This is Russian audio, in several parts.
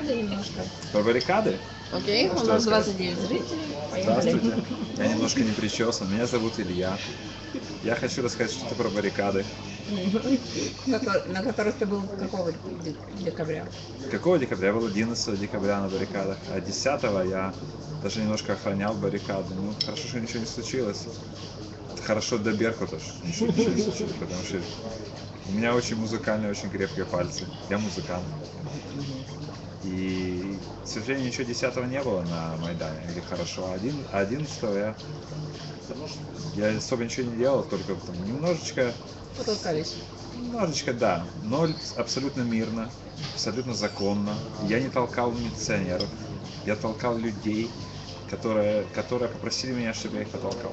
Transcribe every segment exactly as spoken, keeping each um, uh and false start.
баррикады немножко. Про баррикады? Окей, у Что нас сказать? двадцать девять зрителей. Поехали. Здравствуйте. Я немножко не причесан. Меня зовут Илья. Я хочу рассказать что-то про баррикады. На ко- на которых ты был какого де- декабря? Какого декабря? Я был одиннадцатого декабря на баррикадах, а десятого я даже немножко охранял баррикады. Ну, хорошо, что ничего не случилось. Хорошо до Беркута, что ничего, ничего не случилось, потому что у меня очень музыкальные, очень крепкие пальцы. Я музыкант. И, к сожалению, ничего десятого не было на Майдане, или хорошо. А один, а одиннадцатого я, я особо ничего не делал, только там немножечко, Потолкались. немножечко, да, но абсолютно мирно, абсолютно законно. Я не толкал милиционеров, я толкал людей, которые, которые попросили меня, чтобы я их потолкал.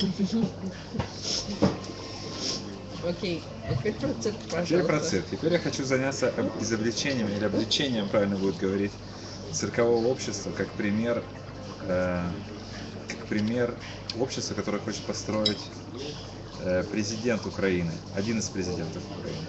Окей, теперь про цирк, Теперь пожалуйста. про цирк. Теперь я хочу заняться об- изобличением или обличением, правильно будет говорить, циркового общества, как пример, э, как пример общества, которое хочет построить э, президент Украины, один из президентов Украины.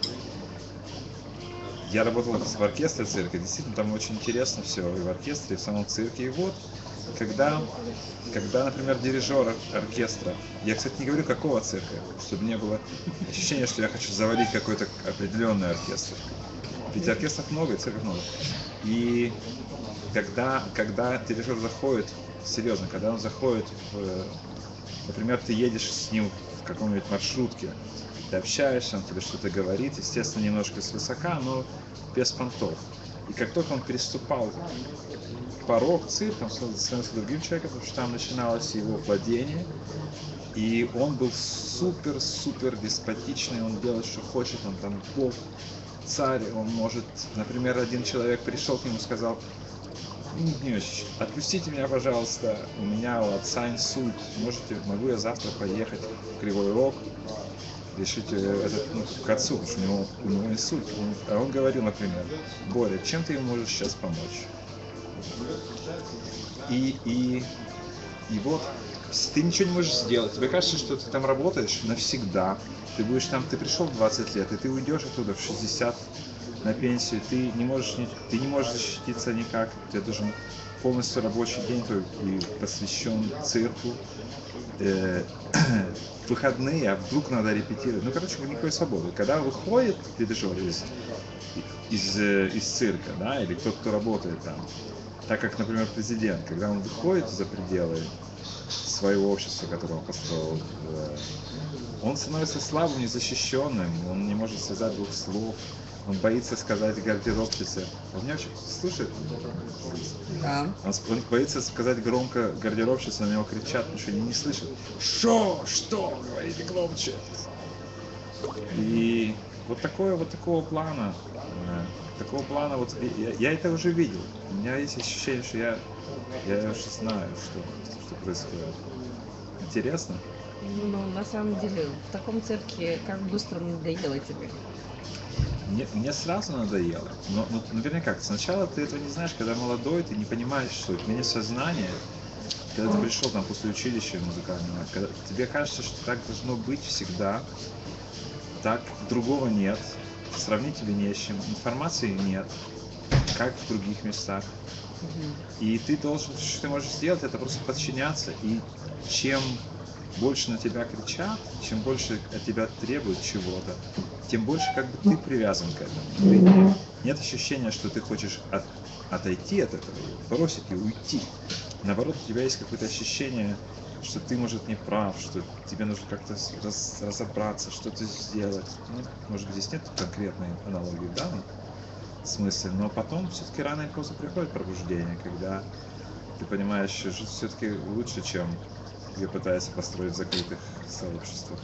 Я работал в оркестре цирка, действительно, там очень интересно все и в оркестре, и в самом цирке. И вот, когда, когда, например, дирижер оркестра, я, кстати, не говорю, какого цирка, чтобы не было ощущения, что я хочу завалить какой-то определенный оркестр. Ведь оркестров много, и цирков много. И когда, когда дирижер заходит, серьезно, когда он заходит, в, например, ты едешь с ним в каком-нибудь маршрутке, ты общаешься, он тебе что-то говорит, естественно, немножко свысока, но без понтов. И как только он переступал порог цирка, он становился другим человеком, потому что там начиналось его владение, и он был супер-супер деспотичный, он делает, что хочет, он там бог, царь, он может, например, один человек пришел к нему и сказал: Дмитриевич, отпустите меня, пожалуйста, у меня у отца инсульт, можете, могу я завтра поехать в Кривой Рог, решить этот, ну, к отцу, потому что у него, у него инсульт. Он, а он говорил, например: Боря, чем ты ему можешь сейчас помочь? И, и, и вот ты ничего не можешь сделать. Тебе кажется, что ты там работаешь навсегда. Ты будешь там, ты пришел в двадцать лет, и ты уйдешь оттуда в шестьдесят на пенсию. Ты не можешь, ты не можешь защититься никак. Тебе должен полностью рабочий день твой и посвящен цирку. Э, выходные, а вдруг надо репетировать. Ну, короче, никакой свободы. Когда выходит дирижер из, из, из цирка, да, или тот, кто работает там, так как, например, президент, когда он выходит за пределы своего общества, которое он построил, он становится слабым, незащищенным, он не может связать двух слов, он боится сказать гардеробщице. Он меня очень слушает? Да. Он, он боится сказать громко гардеробщице, на него кричат, потому что они не слышат. Шо? Что? Говорите громче. И вот такое, вот такого плана, э, такого плана, вот я, я это уже видел. У меня есть ощущение, что я, я уже знаю, что, что происходит. Интересно? Ну, на самом деле, в таком цирке как быстро надоело тебе? Мне, мне сразу надоело, но, но, наверное, как, сначала ты этого не знаешь, когда молодой, ты не понимаешь, что это. У меня сознание, когда ты пришел там после училища музыкального, когда тебе кажется, что так должно быть всегда, так другого нет, сравнить тебе не с чем, информации нет, как в других местах. И ты должен, что ты можешь сделать, это просто подчиняться, и чем больше на тебя кричат, чем больше от тебя требуют чего-то, тем больше как бы ты привязан к этому. Ты, нет ощущения, что ты хочешь от, отойти от этого, бросить и уйти. Наоборот, у тебя есть какое-то ощущение, что ты, может, не прав, что тебе нужно как-то раз, разобраться, что-то сделать. Ну, может быть, здесь нет конкретной аналогии в данном смысле, но потом все-таки рано или поздно приходит пробуждение, когда ты понимаешь, что жизнь все-таки лучше, чем ее пытаются построить в закрытых сообществах.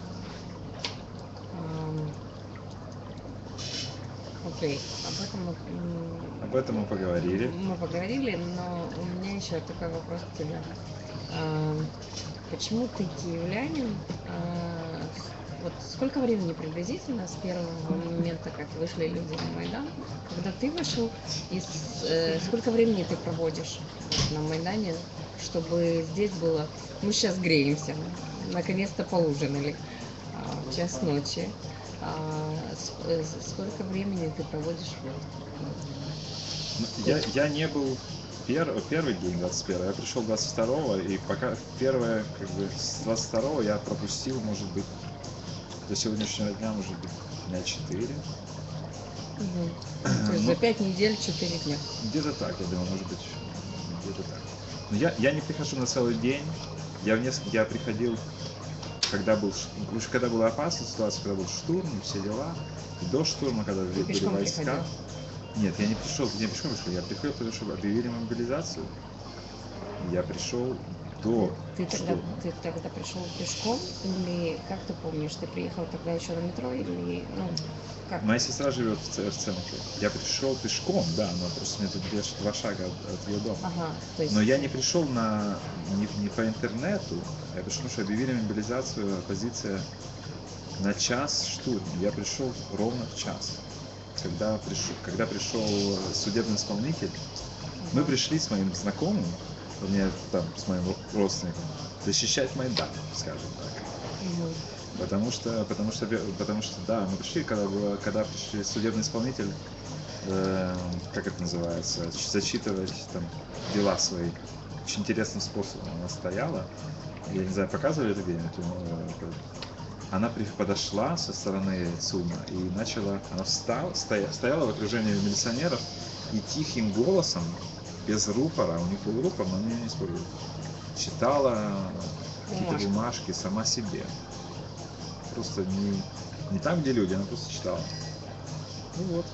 Окей, okay. об этом мы... Об этом мы поговорили. Мы поговорили, но у меня еще такой вопрос к тебе. А, почему ты киевлянин? А, вот сколько времени приблизительно с первого момента, как вышли люди на Майдан, когда ты вышел, и с, э, сколько времени ты проводишь на Майдане, чтобы здесь было... Мы сейчас греемся, наконец-то поужинали, а, час ночи. А, сколько времени ты проводишь? Ну, я, я не был пер, первый день двадцать первого, я пришел двадцать второго, и пока первое, как бы, с двадцать второго я пропустил, может быть, до сегодняшнего дня, может быть, дня четыре. Угу. То есть Ну, за пять недель четыре дня. где-то так, я думаю, может быть, где-то так. Но я, я не прихожу на целый день, я, в несколько, я приходил, когда, был, ш- уж когда была опасная ситуация, когда был штурм и все дела, и до штурма, когда Ты были пешком войска. приходил? Нет, я не пришел, я пешком пришел, я приходил, потому что объявили мобилизацию. Я пришел до Ты тогда, штурма. ты тогда пришел пешком или как ты помнишь, ты приехал тогда еще на метро или ну как? Моя сестра живет в, ц- в центре. Я пришел пешком, да, но просто мне тут две ш- два шага от, от ее дома. Ага, то есть Но я не пришел на, не, не по интернету, я пришел, потому что объявили мобилизацию, позиция на час штурм. Я пришел ровно в час. Когда пришел, когда пришел судебный исполнитель, мы пришли с моим знакомым, у меня там, с моим родственником, защищать Майдан, скажем так. Мгм. Потому что, потому что, потому что, да, мы пришли, когда было, когда пришли судебный исполнитель, э, как это называется, зачитывать там дела свои. Очень интересным способом она стояла. Я не знаю, показывали это где-нибудь? э, Она при- подошла со стороны судна и начала, она встала, стоя, стояла в окружении милиционеров и тихим голосом, без рупора, у них был рупор, но они его не использовали, читала какие-то Бумажки. бумажки сама себе. Просто не, не там, где люди, она просто читала. Ну вот.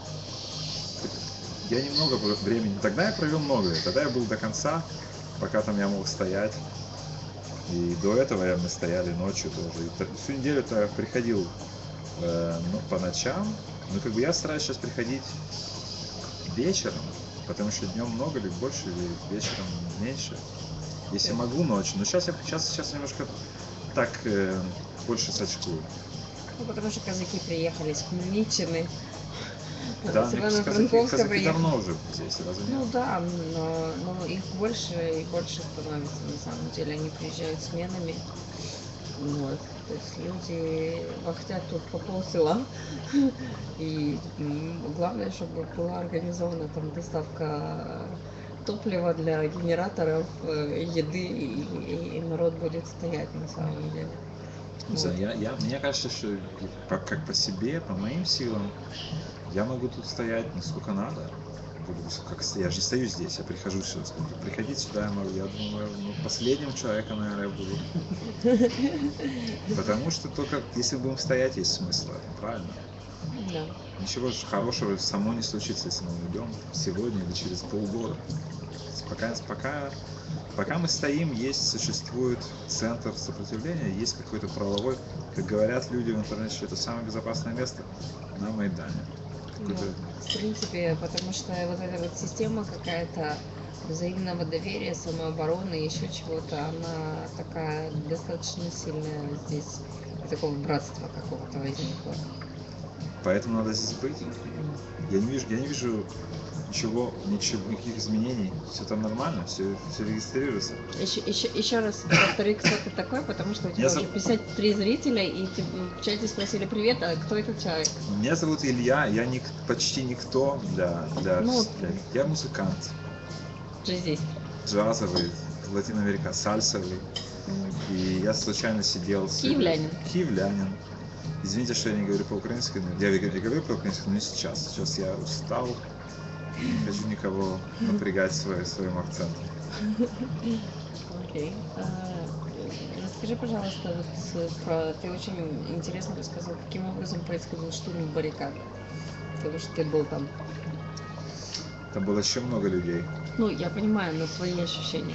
Я немного про- времени. Тогда я провел много. Тогда я был до конца, пока там я мог стоять. И до этого я, мы стояли ночью тоже. И т- всю неделю я приходил э, ну, по ночам. Но как бы я стараюсь сейчас приходить вечером, потому что днем много ли больше, или вечером меньше. Если могу ночью. Но сейчас я сейчас, сейчас немножко так э, больше сочкую. Ну, потому что казаки приехали с Хмельниччины. Да, С мне казаки, Ивано-Франковска казаки приехали. давно уже здесь, разве Ну нет? да, но, но их больше и больше становится на самом деле. Они приезжают сменами. Вот. То есть люди вахтят тут по полсела. И м, главное, чтобы была организована там доставка топлива для генераторов, э, еды, и, и- и народ будет стоять на самом деле. Не знаю, я, я, мне кажется, что по- как по себе, по моим силам, я могу тут стоять не сколько надо. Буду, как, я же не стою здесь, я прихожу сюда. Сколько приходить сюда я могу, я думаю, ну, последним человеком, наверное, буду. Потому что только если будем стоять, есть смысл, правильно? Да. Ничего же хорошего само не случится, если мы уйдем сегодня или через полгода. Пока, пока, пока мы стоим, есть, существует центр сопротивления, есть какой-то правовой, как говорят люди в интернете, что это самое безопасное место на Майдане. Ну, Какой-то- в принципе, потому что вот эта вот система какая-то взаимного доверия, самообороны, еще чего-то, она такая достаточно сильная здесь, такого братства какого-то возникло. Поэтому надо здесь быть. Я не вижу, я не вижу ничего, ничего, никаких изменений. Все там нормально, все, все регистрируется. Еще, еще, еще раз повтори, кто ты такой, потому что у тебя Я уже зов- пятьдесят три зрителя, и ты в чате спросили привет, а кто этот человек? Меня зовут Илья, я ник- почти никто для, для, Ну, для- Я музыкант, Джазист. джазовый, латиноамерика, сальсовый. И я случайно сидел с... Киевлянин. Киевлянин. Извините, что я не говорю по-украински, но я говорю говорю по-украински, но не сейчас. Сейчас я устал, не хочу никого напрягать свой- своим акцентом. Окей. А, Расскажи, пожалуйста, вот с- про... ты очень интересно рассказал, каким образом происходил штурм баррикад. Потому что ты был там. Там было еще много людей. Ну, я понимаю, но твои ощущения.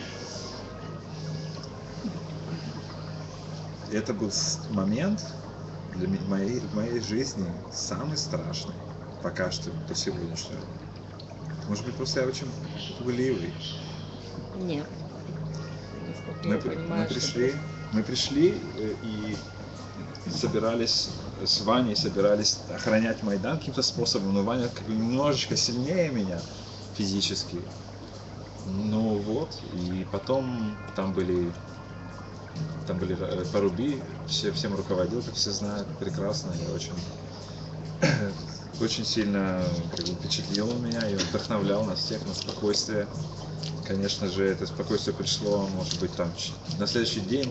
Это был с- момент для ме- моей, в моей жизни самый страшный, пока что, по сегодняшнему. Может быть, просто я очень пугливый. Нет. Насколько Мы, я при- понимаю, мы что пришли, мы пришли э, и собирались с Ваней, собирались охранять Майдан каким-то способом, но Ваня как бы немножечко сильнее меня физически. Ну вот, и потом там были там были э, Паруби, все, всем руководил, как все знают, прекрасно, я очень очень сильно как бы, впечатлил меня и вдохновлял нас всех на спокойствие. Конечно же, это спокойствие пришло, может быть, там на следующий день.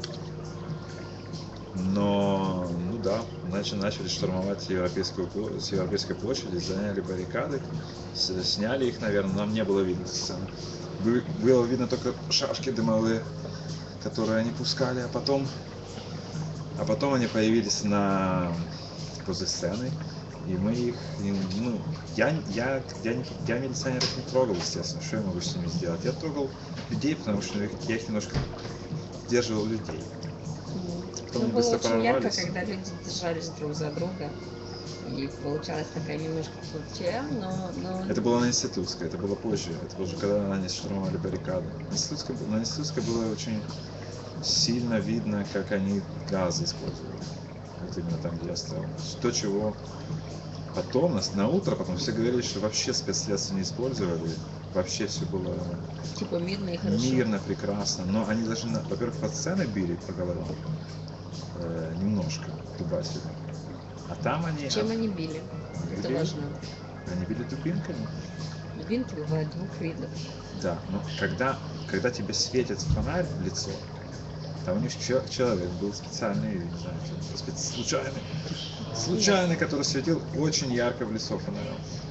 Но, ну да, начали, начали штурмовать европейскую, с Европейской площади, заняли баррикады, с, сняли их, наверное, нам не было видно сцены. Было видно только шашки дымовые, которые они пускали, а потом, а потом они появились на возле сцены, и мы их, ну, я, я, я, я, я милиционеров не трогал, естественно, что я могу с ними сделать? Я трогал людей, потому что я их немножко сдерживал людей. Ну, было очень ярко, когда люди держались друг за друга, и получалась такая немножко культура, но, но... Это было на Институтской, это было позже, это было уже когда они штурмовали баррикады. На Институтской, на Институтской было очень сильно видно, как они газы использовали, вот именно там, где я стоял. То, чего потом, на, на утро, потом все говорили, что вообще спецсредства не использовали, вообще все было типа мирно и хорошо. Мирно, прекрасно, но они даже, на, во-первых, по сцены били по головам, э, немножко дубасили, а там они... Чем они били? Они Это били, важно. Они били дубинками. Дубинки бывают двух видов. Да, но когда, когда тебе светит фонарь в лицо, там у них человек был специальный, не знаю, специ... случайный, случайный, который светил очень ярко в лицо фонарем.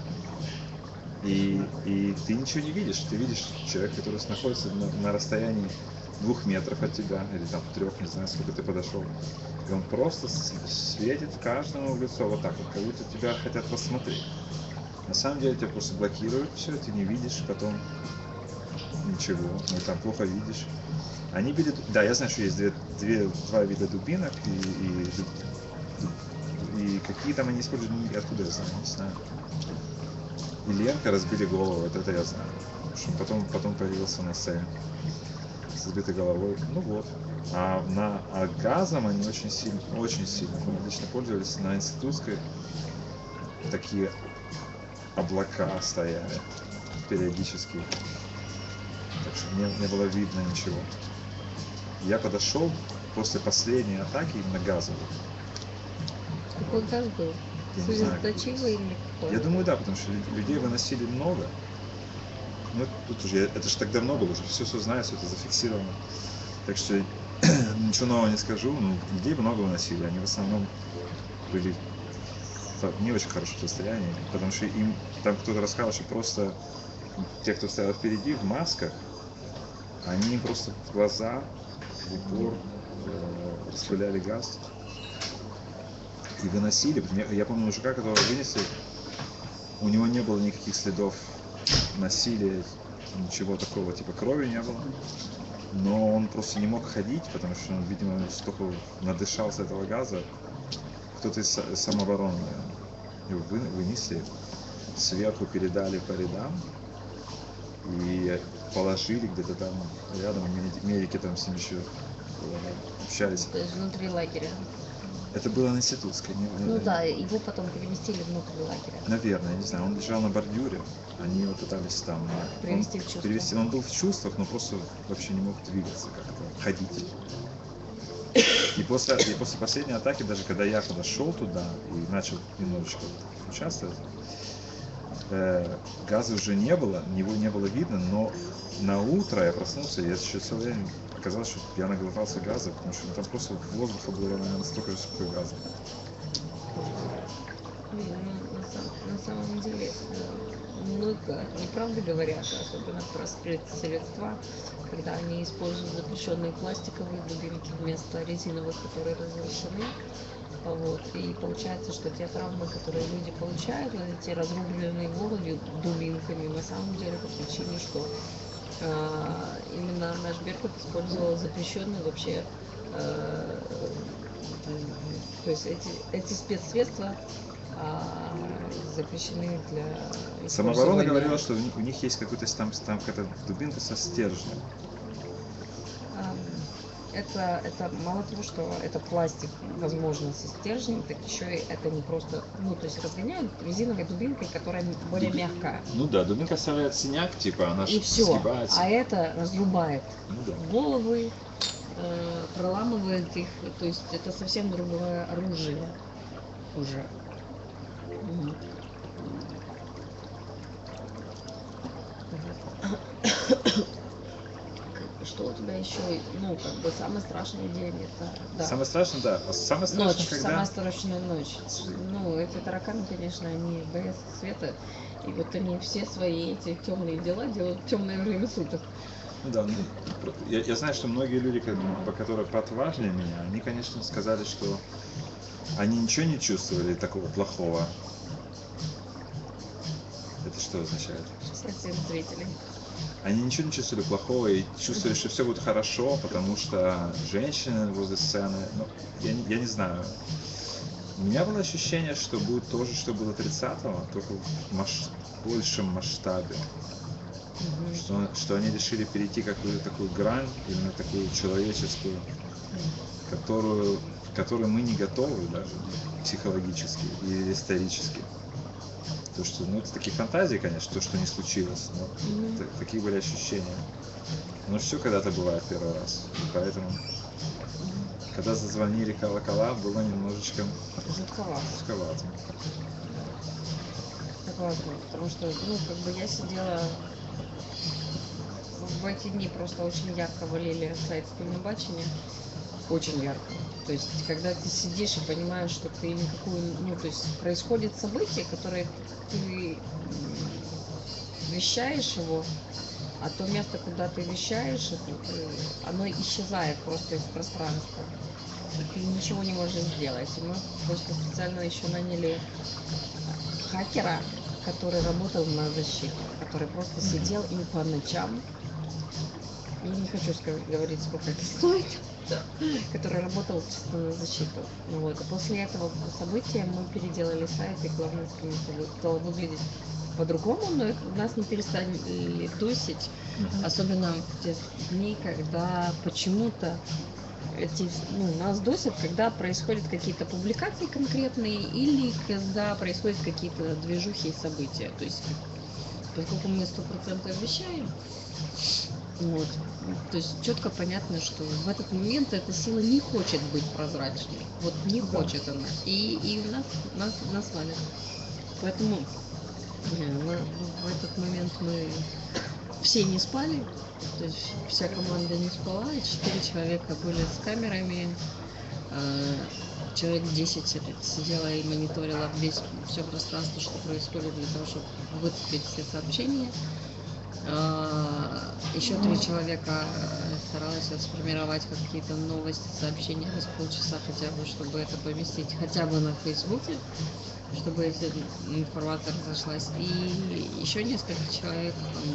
И, и ты ничего не видишь, ты видишь человека, который находится на, на расстоянии двух метров от тебя, или там трех, не знаю, сколько ты подошел. И он просто светит каждому в лицо вот так вот, как будто тебя хотят посмотреть. На самом деле тебя просто блокируют все, ты не видишь потом ничего, ну там плохо видишь. Они били, да, я знаю, что есть две, две, два вида дубинок, и, и, и какие там они используют, откуда я знаю, не знаю. И Ленка разбили голову, вот это я знаю. Что потом, потом появился на сцене с сбитой головой. Ну вот. А, на, а газом они очень сильно, очень сильно, мы лично пользовались на Институтской. Такие облака стояли периодически. Так что мне не было видно ничего. Я подошел после последней атаки именно газовой. Какой газ был? Слезоточивый или какой? Я думаю, да, потому что людей выносили много. Ну, тут уже, это же так давно было, уже все, все знаю, все это зафиксировано. Так что ничего нового не скажу, но людей много выносили, они в основном были в не очень хорошем состоянии, потому что им, там кто-то рассказал, что просто те, кто стоял впереди в масках, они им просто в глаза, в упор э, распыляли газ. И выносили. Я помню мужика, которого вынесли, у него не было никаких следов насилия, ничего такого, типа крови не было. Но он просто не мог ходить, потому что он, видимо, столько надышался этого газа. Кто-то из самообороны его вынесли, сверху передали по рядам и положили где-то там рядом, медики там с ним еще общались. То есть внутри лагеря. Это было на Институтской. Не, ну да, его потом переместили внутрь лагеря. Наверное, я не знаю, он лежал на бордюре, они его пытались там... Привести он, в чувство. Перевести, он был в чувствах, но просто вообще не мог двигаться как-то, ходить. И после, и после последней атаки, даже когда я подошел туда и начал немножечко участвовать, э, газа уже не было, его не было видно, но на утро я проснулся, и я еще целый день оказалось, что я наглотался газа, потому что там просто воздуха было, наверное, столько же, сколько газа. Блин, ну, на, самом, на самом деле, много неправды говорят, особенно про спецсредства, когда они используют запрещенные пластиковые дубинки вместо резиновых, которые разрешены. Вот. И получается, что те травмы, которые люди получают, эти разрубленные головы дубинками, на самом деле по причине, что э, именно наш Беркут использовал запрещенные вообще, э, то есть эти, эти спецсредства э, запрещены для использования. Самооборона говорила, что у них есть какой-то там, там какая-то дубинка со стержнем. Это, это мало того, что это пластик, возможно, со стержнем, так еще и это не просто, ну, то есть разгоняют резиновой дубинкой, которая более Дуб... мягкая. Ну да, дубинка оставляет синяк, типа, она и все, сгибается. А это разрубает ну, да. головы, э, проламывает их, то есть это совсем другое оружие уже. Мгм. Что у тебя еще, ну, как бы самый страшный день это, да. Самое страшное, да. А самое страшное, Ночь, когда... самая страшная ночь. Ну, эти тараканы, конечно, они боятся света. И вот они все свои эти темные дела делают в темное время суток. Ну да, ну, про- я, я знаю, что многие люди, ко- по которые поотважнее меня, они, конечно, сказали, что они ничего не чувствовали такого плохого. Это что означает? Совсем зрителей. Они ничего не чувствовали плохого и чувствовали, что все будет хорошо, потому что женщины возле сцены, ну, я, не- я не знаю. У меня было ощущение, что будет то же, что было тридцатого, только в маш- большем масштабе. Мгм. Что, что они решили перейти какую-то такую грань, именно такую человеческую, которую, к которой мы не готовы даже психологически и исторически. То, что, ну, это такие фантазии, конечно, то, что не случилось, но Мгм. т- такие были ощущения. Но все когда-то бывает первый раз. И поэтому, Мгм. когда зазвонили колокола, было немножечко Жутковато. жутковато. Согласна, потому что, ну, как бы я сидела в эти дни, просто очень ярко валили сайт Спільнобачення. Очень ярко. То есть, когда ты сидишь и понимаешь, что ты никакую, ну, то есть происходит событие, которое ты м, вещаешь его, а то место, куда ты вещаешь, это, э, оно исчезает просто из пространства. И ты ничего не можешь сделать. И мы просто специально еще наняли хакера, который работал на защиту, который просто Мгм. сидел и по ночам, я не хочу сказать, говорить, сколько это стоит, который работал чисто на защиту. Ну вот. И после этого события мы переделали сайт, и главная страница вы- стала выглядеть по-другому, но это нас не перестали дусить, Мгм. особенно в те дни, когда почему-то эти, ну, нас досят, когда происходят какие-то публикации конкретные или когда происходят какие-то движухи и события. То есть, поскольку мы сто процентов вещаем, вот, то есть четко понятно, что в этот момент эта сила не хочет быть прозрачной. Вот не Да. хочет она. И, и нас, нас, нас валит. Поэтому э, мы- в этот момент мы все не спали, то есть вся команда не спала, и четыре человека были с камерами, э, человек десять это сидело и мониторило весь все пространство, что происходит, для того, чтобы выцепить все сообщения. А, Еще три человека э, старалась вот сформировать какие-то новости, сообщения раз в полчаса хотя бы, чтобы это поместить хотя бы на Фейсбуке, чтобы эта информация разошлась. И еще несколько человек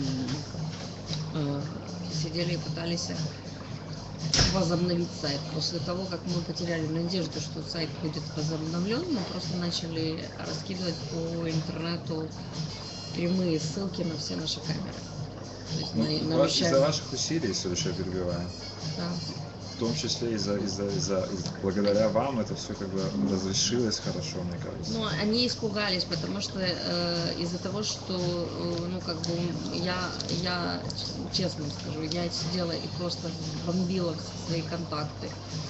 м, э, сидели и пытались возобновить сайт. После того, как мы потеряли надежду, что сайт будет возобновлен, мы просто начали раскидывать по интернету прямые ссылки на все наши камеры. То есть Ну, на, на ва- вещах- из-за ваших усилий, если еще перебиваю, Да. в том числе из-за, из-за, из-за, из- благодаря вам это все как бы разрешилось хорошо, мне кажется. Ну, они испугались, потому что э, из-за того, что, э, ну, как бы я, я, честно скажу, я сидела и просто бомбила все свои контакты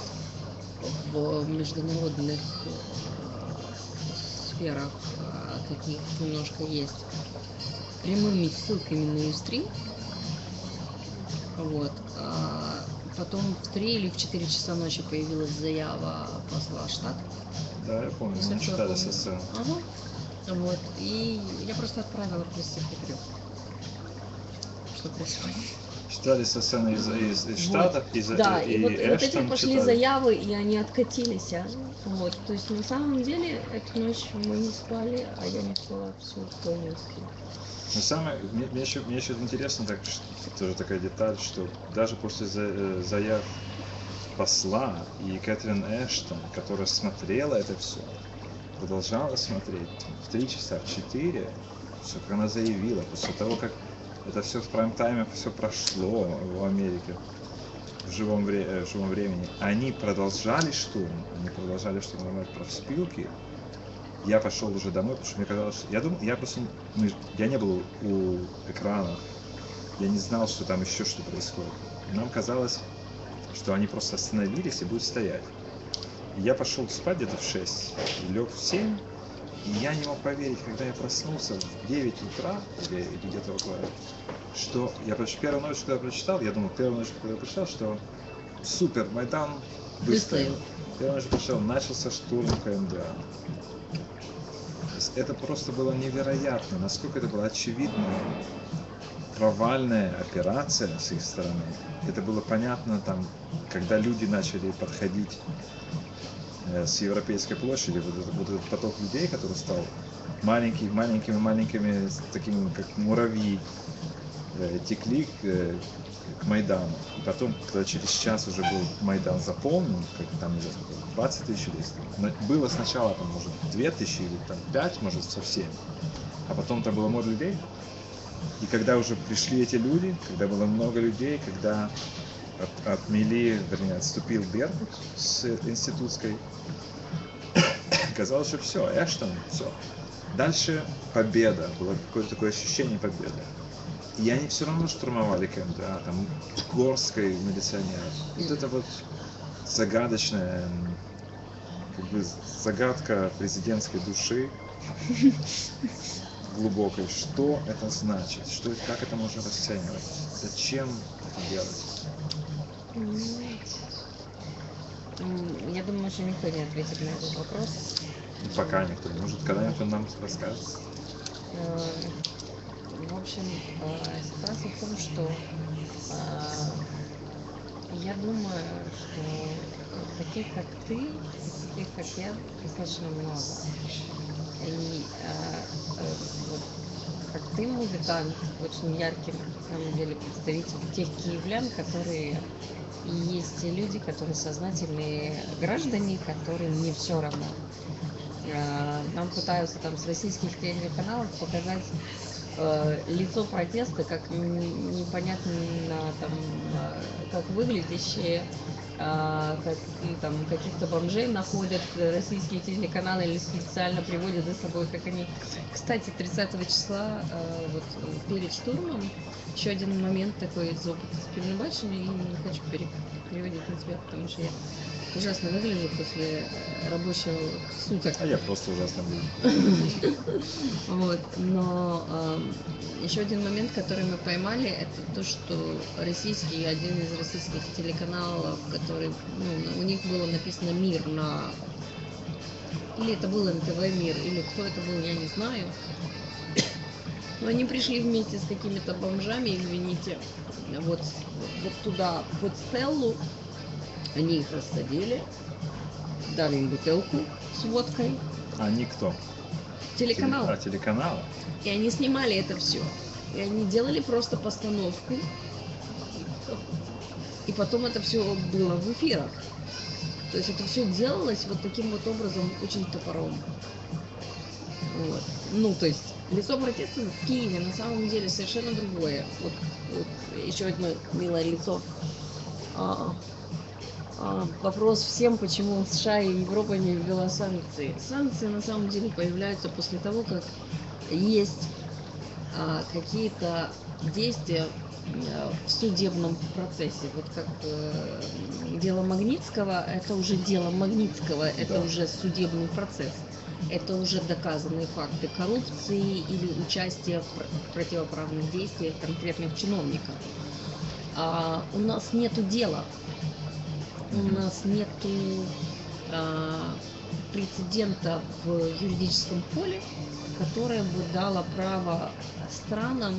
в международных э, сферах, э, каких немножко есть, прямыми ссылками на Юстрим. Вот. А потом в три или в четыре часа ночи появилась заява посла штата. Да, я помню, мы Насколько я читали помню. со сцены. Ага. Вот. И я просто отправила пресс-секретарю, что происходит. Читали со сцены из, из, из Вот. Штатов, из, Да, и, и, вот, и вот эти Эштон пошли читали. заявы, и они откатились. А? Вот. То есть на самом деле эту ночь мы не спали, а я не спала всю полностью. Но самое, мне, мне еще, мне еще интересно, так, что- тоже такая деталь, что даже после за, э, заяв посла и Кэтрин Эштон, которая смотрела это все, продолжала смотреть в три часа, в четыре, все, как она заявила, после того, как это все в прайм-тайме все прошло в Америке, в живом, вре- э, в живом времени, они продолжали штурм, они продолжали штурмовать профспилки. Я пошел уже домой, потому что мне казалось, что... Я думал, я просто... Мы, я не был у экранов, я не знал, что там еще что происходит. Нам казалось, что они просто остановились и будут стоять. И я пошел спать где-то в шесть, лег в семь, И я не мог поверить, когда я проснулся в девять утра, или, или где-то около, что я проч... первую ночь, когда я прочитал, я думал, первую ночь, когда я прочитал, что супер, Майдан выстоял. Первую ночь прочитал, начался штурм КМДА. Это просто было невероятно, насколько это была очевидная провальная операция с их стороны. Это было понятно, там, когда люди начали подходить э, с Европейской площади, вот этот, вот этот поток людей, который стал маленький, маленькими, маленькими, такими как муравьи, э, текли к, э, к Майдану. И потом, когда через час уже был Майдан заполнен, как там, не знаю, двадцать тысяч людей, было сначала, там, может, две тысячи или там, пять, может, совсем, а потом там было море людей. И когда уже пришли эти люди, когда было много людей, когда от, отмели, вернее, отступил Беркут с институтской, казалось, что все, Эштон, все. Дальше победа, было какое-то такое ощущение победы. И они все равно штурмовали КМДА, там горской милиционеров. Вот это вот загадочная, как бы загадка президентской души. Глубокой, что это значит, что, как это можно расценивать, зачем это делать? Я думаю, что никто не ответит на этот вопрос. Пока никто не может, когда-нибудь он нам расскажет. В общем, ситуация в том, что я думаю, что таких как ты, таких как я, достаточно много. И э, э, вот, как ты, музыкант, очень яркий, на самом деле, представитель тех киевлян, которые и есть те люди, которые сознательные граждане, которым не все равно. Э, нам пытаются там с российских телеканалов показать э, лицо протеста, как непонятно там, как выглядящие, как там каких-то бомжей находят российские телеканалы или специально приводят за собой, как они. Кстати, тридцатого числа, вот перед штурмом, еще один момент такой из опыта с Пивнобачами, и не хочу переводить на тебя, потому что я ужасно выгляжу после рабочего суток. А я просто ужасно выгляжу. Вот, но еще один момент, который мы поймали, это то, что российский, один из российских телеканалов, который, ну, у них было написано «Мир» на... Или это был эн тэ вэ «Мир», или кто это был, я не знаю. Но они пришли вместе с какими-то бомжами, извините, вот, вот туда, под стеллу. Они их рассадили, дали им бутылку с водкой. А они кто? Телеканал. А, телеканал? И они снимали это все. И они делали просто постановку. И потом это все было в эфирах. То есть это все делалось вот таким вот образом, очень топором. Вот. Ну, то есть лицо протеста в Киеве на самом деле совершенно другое. Вот, вот еще одно милое лицо. А, а, вопрос всем, почему США и Европа не ввела санкции. Санкции на самом деле появляются после того, как есть а, какие-то действия а, в судебном процессе. Вот как э, дело Магнитского, это уже дело Магнитского, это Да. уже судебный процесс. Это уже доказанные факты коррупции или участия в противоправных действиях конкретных чиновников. А у нас нету дела. У нас нету а, прецедента в юридическом поле, которое бы дало право странам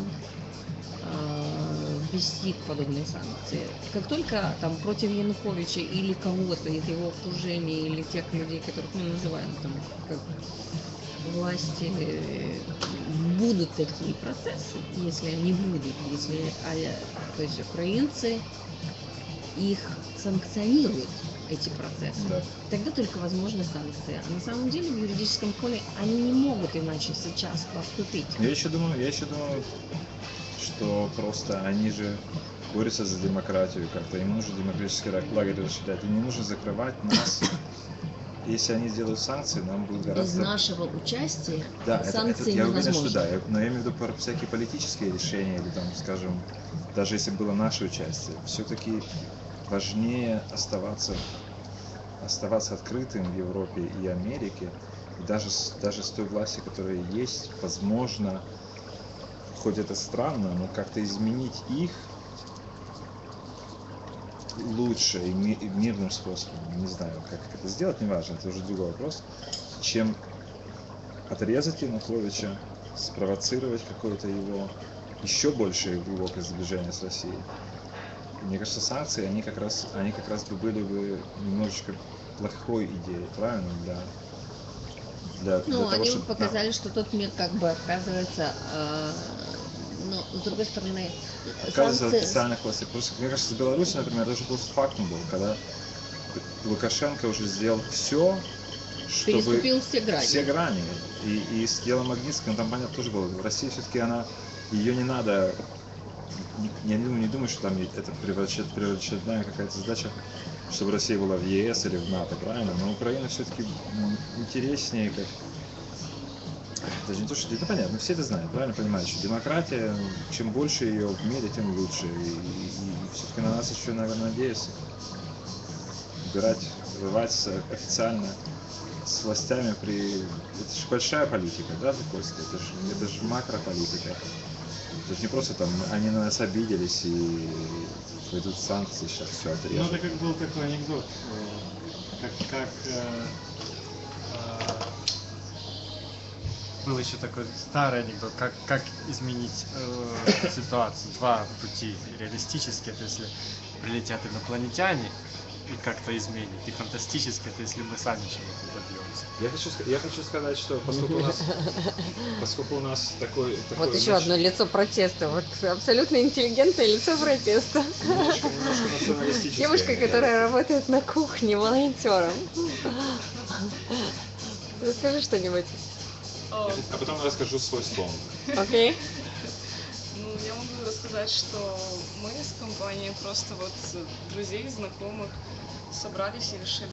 а, ввести подобные санкции. Как только там против Януковича или кого-то из его окружения, или тех людей, которых мы называем там как власти, будут такие процессы, если они будут, если то есть украинцы их санкционируют, эти процессы, Да. тогда только возможны санкции. А на самом деле в юридическом поле они не могут иначе сейчас поступить. Я еще думаю, я еще думаю, что просто они же борются за демократию как-то. Им нужно демократический лагерь расширять. Им не нужно закрывать нас. Если они сделают санкции, нам будет гораздо... Без нашего участия Да, это, санкции это, я уверен, невозможны. что да. Я, но я имею в виду про всякие политические решения, или там, скажем, даже если было наше участие, все-таки важнее оставаться, оставаться открытым в Европе и Америке И даже, с- даже с той властью, которая есть, возможно, хоть это странно, но как-то изменить их лучше и, ми- и мирным способом, не знаю, как это сделать, неважно, это уже другой вопрос, чем отрезать Януковича, спровоцировать какое-то его еще большее глубокое сближение с Россией. И мне кажется, санкции, они как раз, они как раз бы были бы немножечко плохой идеей, правильно, для, для, для Ну, того, они бы чтобы... показали, что тот мир как бы отказывается, э, но с другой стороны, Отказывается от санкции... официальных властей. Просто, мне кажется, с Беларусью, например, даже просто фактом был, когда Лукашенко уже сделал все, чтобы... Переступил все грани. Все грани. И, и с делом Магнитского, там, понятно, тоже было. В России все-таки она, ее не надо, я не думаю, не думаю, что там это превращенная какая-то задача, чтобы Россия была в ЕС или в НАТО, правильно? Но Украина все-таки интереснее, как... Даже не то, что... Ну, понятно, все это знают, правильно понимают, что демократия, чем больше ее в мире, тем лучше. И, и, и все-таки на нас еще, наверное, надеются убирать, рвать официально с властями при... Это же большая политика, да, Костя? Это же, это же макрополитика. Это же не просто там, они на нас обиделись и пойдут санкции, сейчас все Ну, отрежут. это как был такой анекдот, э, как, как э, э, был еще такой старый анекдот, как, как изменить э, ситуацию. Два пути реалистические, это если прилетят инопланетяне и как-то изменит, и фантастически, это если мы сами чего-то добьемся. Я хочу, ска- я хочу сказать, что поскольку у нас, поскольку у нас такой, такой Вот еще знаешь, одно лицо протеста, вот абсолютно интеллигентное лицо протеста. немножко, немножко националистическое, Девушка, мне которая кажется. работает на кухне волонтером. Расскажи что-нибудь, О, А потом я расскажу свой сон. окей? ну, я могу рассказать, что мы с компанией просто вот друзей, знакомых собрались и решили